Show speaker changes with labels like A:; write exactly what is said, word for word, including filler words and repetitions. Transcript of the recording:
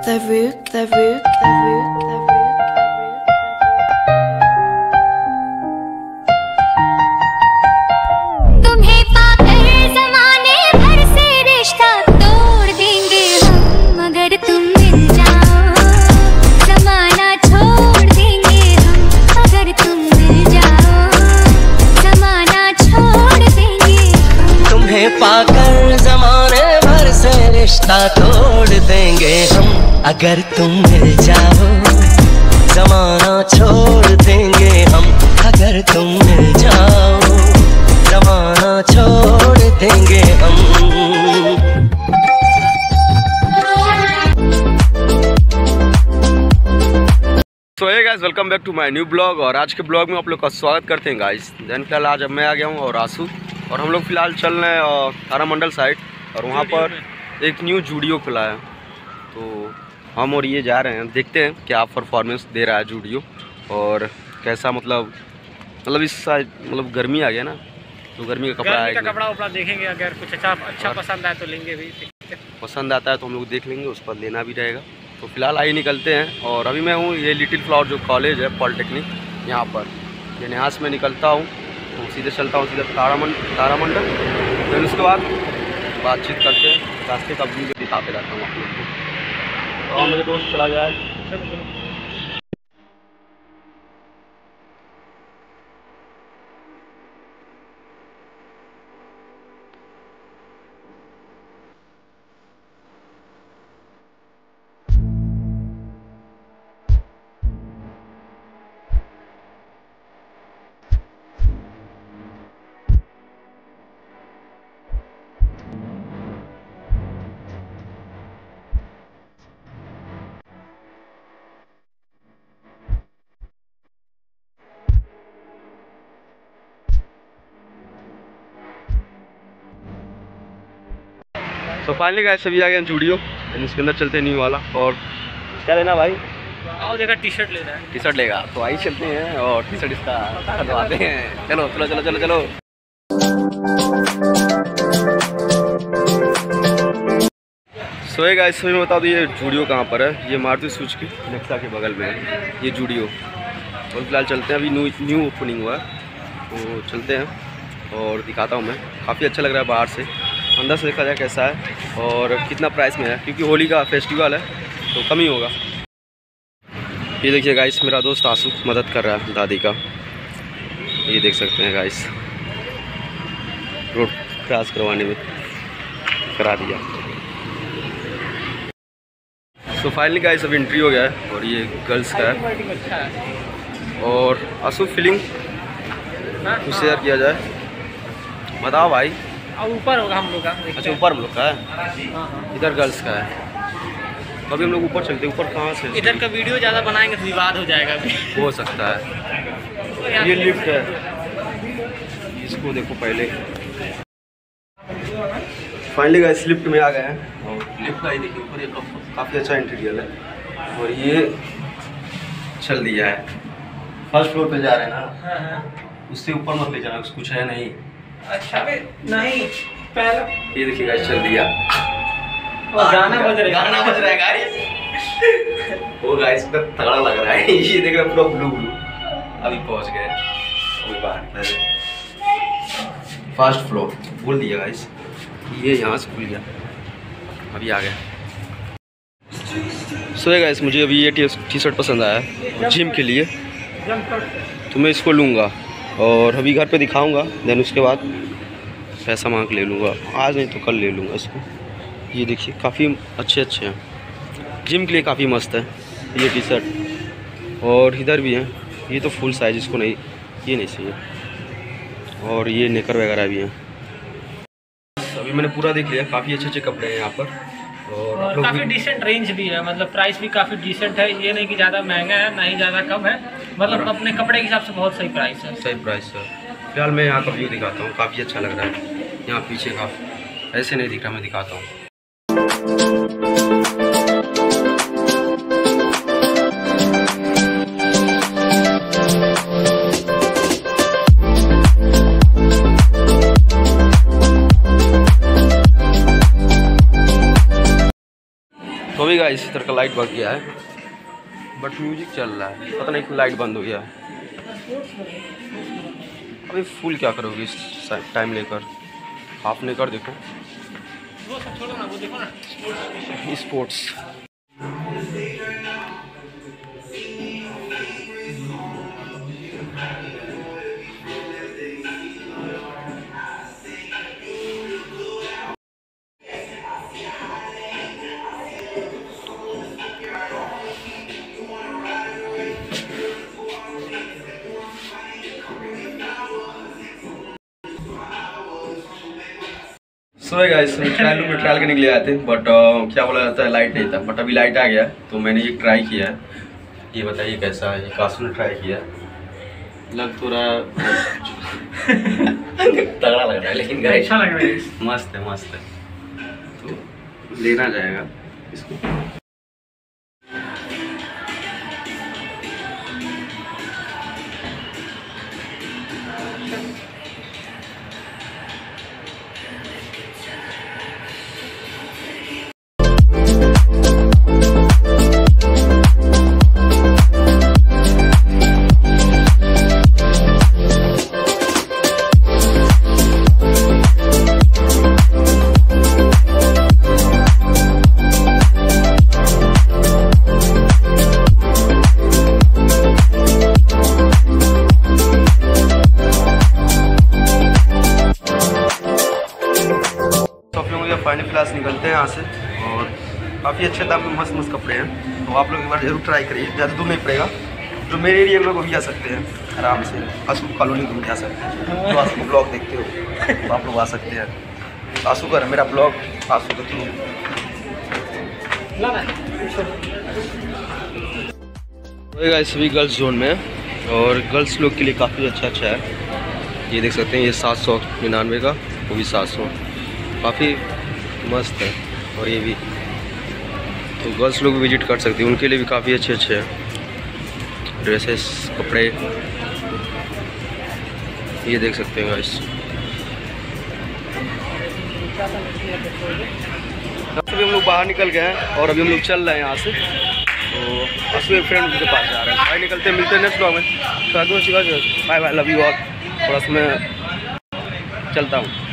A: Farouk, Farouk, Farouk, Farouk.
B: तुम्हें पाकर ज़माने भर से रिश्ता तोड़ देंगे हम, अगर तुम मिल जाओ ज़माना छोड़ देंगे हम, अगर तुम मिल जाओ ज़माना छोड़ देंगे हम।
C: तुम्हें पाकर ज़माने भर से रिश्ता तोड़ देंगे हम, अगर तुम मिल जाओ ज़माना छोड़ देंगे हम, अगर तुम मिल जाओ ज़माना छोड़ देंगे हम।
D: So hey guys, welcome back to my new blog. और आज के ब्लॉग में आप लोग का स्वागत करते हैं गाइस। देन फिलहाल आज अब मैं आ गया हूँ और आंसू, और हम लोग फिलहाल चल रहे हैं तारामंडल साइड, और वहाँ पर एक न्यू जूडियो खुला है, तो हम और ये जा रहे हैं, देखते हैं क्या परफॉर्मेंस दे रहा है जूडियो, और कैसा मतलब मतलब इस साइड मतलब गर्मी आ गया ना, तो गर्मी का कपड़ा
E: गर्मी का कपड़ा उपड़ा देखेंगे, अगर कुछ अच्छा अच्छा पसंद आए तो लेंगे भी,
D: पसंद आता है तो हम लोग देख लेंगे, उस पर लेना भी रहेगा। तो फिलहाल आइए निकलते हैं। और अभी मैं हूँ ये लिटिल फ्लावर जो कॉलेज है पॉलिटेक्निक, यहाँ पर ये यहाँ से मैं निकलता हूँ तो सीधे चलता हूँ सीधे तारामंडल तारामंडल फिर उसके बाद बातचीत करके रास्ते का व्यू दिखाते रहता हूँ आप लोग को। और मेरे दोस्त चला जाए। तो फाइनली गाइस सभी आ गए जूडियो, इसके अंदर चलते हैं न्यू वाला। और क्या लेना भाई?
E: आओ देखा टी शर्ट लेना है,
D: टी शर्ट लेगा तो आई चलते हैं और टी शर्ट इसका खरीदवाते हैं। चलो चलो चलो चलो चलो। सो हे गाइस, सभी मैं बता दूँ ये जूडियो कहाँ पर है। ये मारुति सुजुकी नेक्सा के बगल में है ये जूडियो। और फिलहाल चलते हैं, अभी न्यू न्यू ओपनिंग हुआ है तो चलते हैं और दिखाता हूँ मैं। काफ़ी अच्छा लग रहा है बाहर से, अंदर से देखा जाए कैसा है और कितना प्राइस में है, क्योंकि होली का फेस्टिवल है तो कम ही होगा। ये देखिए गाइस, मेरा दोस्त आंसू मदद कर रहा है दादी का, ये देख सकते हैं गाइस, रोड क्रॉस करवाने में करा दिया। सो फाइनली गाइस अब एंट्री हो गया है, और ये गर्ल्स का है। और आंसू फीलिंग कुछ शेयर किया जाए, बताओ भाई।
E: और ऊपर होगा हम लोग का।
D: अच्छा ऊपर हम लोग का है, इधर गर्ल्स का है। तो अभी हम लोग ऊपर चलते हैं। ऊपर कहाँ से?
E: इधर का वीडियो ज़्यादा बनाएंगे तो विवाद हो जाएगा अभी।
D: हो सकता है। ये लिफ्ट है, इसको देखो पहले। फाइनली गाइस लिफ्ट में आ गए हैं, और लिफ्ट का ही देखिए ऊपर, ये काफ़ी अच्छा इंटीरियर है। और ये चल दिया है, फर्स्ट फ्लोर पे जा रहे हैं ना, उससे ऊपर मत ले जाना, कुछ है नहीं।
E: अच्छा नहीं, पहला
D: ये देखिए गाइस चल दिया,
E: गाना बज रहा है,
D: गाना बज रहा है गाइस। वो गाइस इतना तगड़ा लग रहा है, ये देख रहे हैं पूरा ब्लू ब्लू। अभी पहुंच गए, अभी बाहर फर्स्ट फ्लोर बोल दिया गाइस, ये यहाँ से खुल गया, अभी आ गए। सो ये गाइस, मुझे अभी ये टी शर्ट पसंद आया है जिम के लिए, तो मैं इसको लूँगा और अभी घर पे दिखाऊंगा। देन उसके बाद पैसा मांग के ले लूँगा, आज नहीं तो कल ले लूँगा इसको। ये देखिए काफ़ी अच्छे अच्छे हैं, जिम के लिए काफ़ी मस्त है ये टी शर्ट। और इधर भी हैं, ये तो फुल साइज, इसको नहीं, ये नहीं चाहिए। और ये नेकर वगैरह भी हैं। अभी मैंने पूरा देख लिया, काफ़ी अच्छे अच्छे कपड़े हैं यहाँ पर, और, और
E: काफ़ी डिसेंट रेंज भी है, मतलब प्राइस भी काफ़ी डिसेंट है। ये नहीं कि ज़्यादा महंगा है ना ही ज़्यादा कम है, मतलब अपने कपड़े के हिसाब से बहुत सही प्राइस है।
D: सही प्राइस है। फिलहाल मैं यहाँ का व्यू दिखाता हूँ, काफ़ी अच्छा लग रहा है। यहाँ पीछे का ऐसे नहीं दिख रहा, मैं दिखाता हूँ। तो भी गाइस इधर का लाइट भाग गया है, बट म्यूजिक चल रहा है, पता नहीं क्यों लाइट बंद हो गया है। अभी फुल क्या करोगे इस टाइम लेकर, हाफ लेकर देखो sports. So guys trial room में ट्रायल करने के लिए आए थे, बट uh, क्या बोला जाता है लाइट नहीं था, बट अभी लाइट आ गया तो मैंने ये ट्राई किया है। ये बताइए कैसा है, ये कासू ने ट्राई किया, लग थोड़ा तगड़ा लग रहा है, लेकिन गाइस
E: अच्छा लग रहा है,
D: मस्त है मस्त है, तो लेना जाएगा इसको। फाइनल क्लास निकलते हैं यहाँ से, और काफ़ी अच्छे दाम में मस्त मस्त कपड़े हैं, तो आप लोग एक बार जरूर ट्राई करिए, ज़्यादा दूर नहीं पड़ेगा। जो मेरे एरिया में लोग भी आ सकते हैं आराम से, आंसू कॉलोनी घूम के आ सकते हैं, तो आंसू ब्लॉग देखते हो तो आप लोग आ सकते हैं। आंसू का मेरा ब्लॉग आंसू के थ्रू। सभी गर्ल्स जोन में है, और गर्ल्स लोग के लिए काफ़ी अच्छा अच्छा है। ये देख सकते हैं, ये सात सौ निन्यानवे का, वो भी सात सौ, काफ़ी मस्त है। और ये भी तो गर्ल्स लोग भी विजिट कर सकते हैं, उनके लिए भी काफ़ी अच्छे अच्छे हैं ड्रेसेस कपड़े, ये देख सकते हैं गाइस। अभी हम लोग बाहर निकल गए हैं और अभी हम लोग चल रहे हैं यहाँ से, तो असली फ्रेंड उनके पास जा रहे हैं। भाई निकलते हैं, मिलते हैं नेक्स्ट ब्लॉग में। Bye bye, love you all. थोड़ा सा मैं चलता हूँ।